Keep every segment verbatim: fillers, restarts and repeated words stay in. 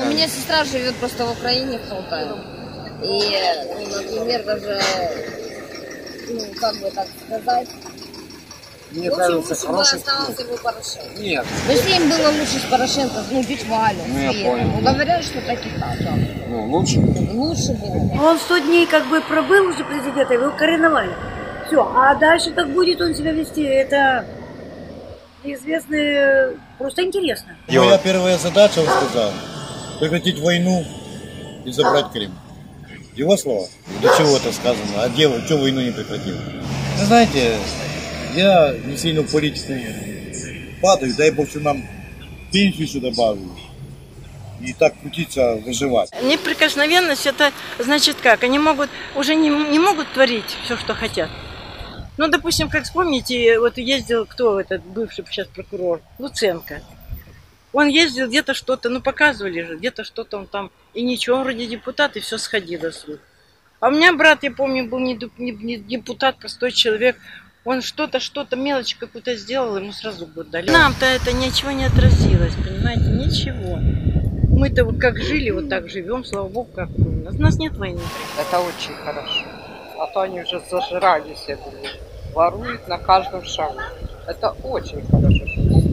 меня сестра живет просто в Украине, в Полтаве. И, ну, например, даже, ну, как бы так сказать, Мне в общем, кажется, лучше бы хороший оставался бы Порошенко. Нет. Но если им было лучше с Порошенко, ну, бить Валю, Ну, я Свету, понял. ну, говорят, что так и так. Ну, лучше. Лучше было. Он сто дней как бы пробыл уже президента, его короновали. Все, а дальше как будет он себя вести, это неизвестно, просто интересно. Моя первая задача, он сказал, прекратить войну и забрать Крым. Его слова? Для чего это сказано? А где, что войну не прекратил? Вы знаете, я не сильно в политику падаю, дай Бог, что нам пенсию сюда добавили. И так крутиться, выживать. Неприкосновенность, это значит как? Они могут, уже не, не могут творить все, что хотят. Ну, допустим, как вспомните, вот ездил, кто этот бывший сейчас прокурор, Луценко. Он ездил где-то что-то, ну, показывали же, где-то что-то он там, и ничего, он вроде депутат, и все сходило с рук. А у меня брат, я помню, был не, не, не депутат, простой человек. Он что-то, что-то, мелочь какую-то сделал, ему сразу год дали. Нам-то это ничего не отразилось, понимаете, ничего. Мы-то вот как жили, вот так живем, слава богу, как у нас. У нас нет войны. Это очень хорошо. А то они уже зажрались, я думаю. Воруют на каждом шагу. Это очень хорошо.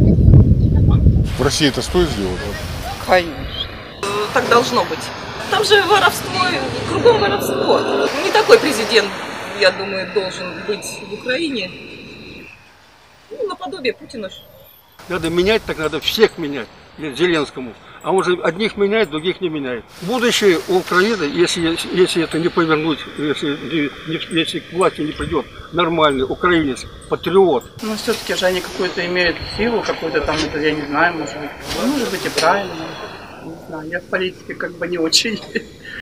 В России это стоит сделать? Конечно. Так должно быть. Там же воровство, кругом воровство. Не такой президент, я думаю, должен быть в Украине. Ну, наподобие Путина. Надо менять, так надо всех менять, Зеленскому. А он же одних меняет, других не меняет. Будущее у Украины, если, если это не повернуть, если, не, если к власти не придет нормальный украинец, патриот. Но все-таки же они какую-то имеют силу, какую-то там, это я не знаю, может быть, может быть и правильно. Не знаю, я в политике как бы не очень.